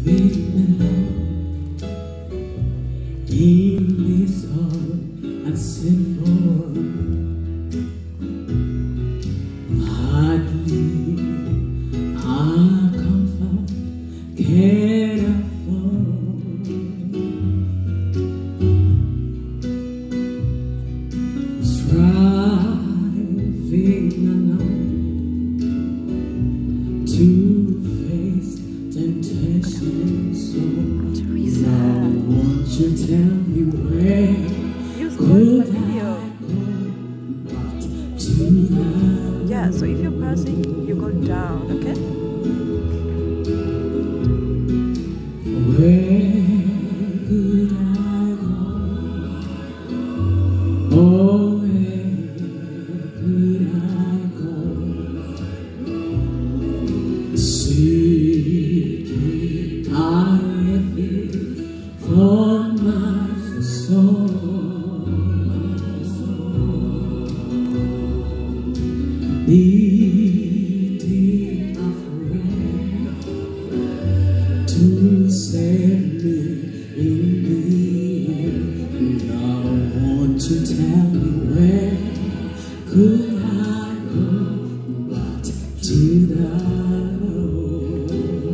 in this heart and sinful, hardly our comfort can afford. Striving alone to face temptation, so now won't you tell me where could I go but to love? Yeah, so if you're pressing, you go down, okay? Where could I go? Oh, where could I go? Seeking a refuge for my soul, needing a friend to save me in the end. Now won't you tell me where could I go but to the Lord?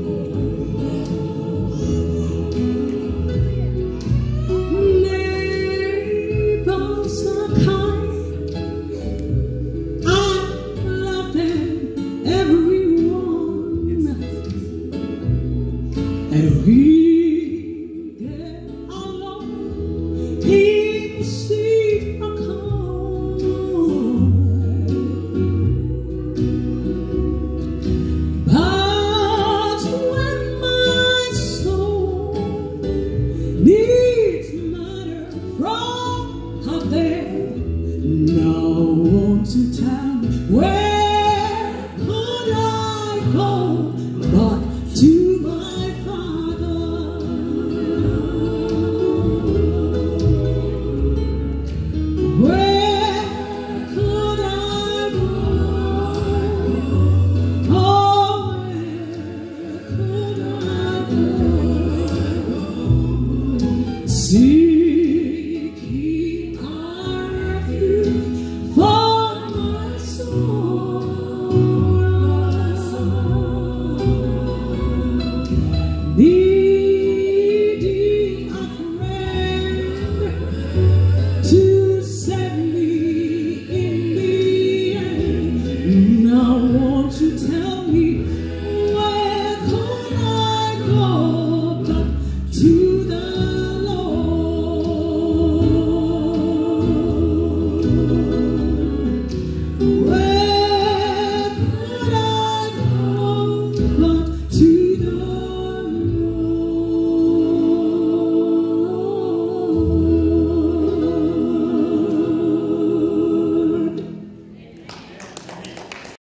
Neighbors are kind, I love them, everyone, and we get along in sweet accord. But when my soul needs matter from out there, now won't you tell me where could I go but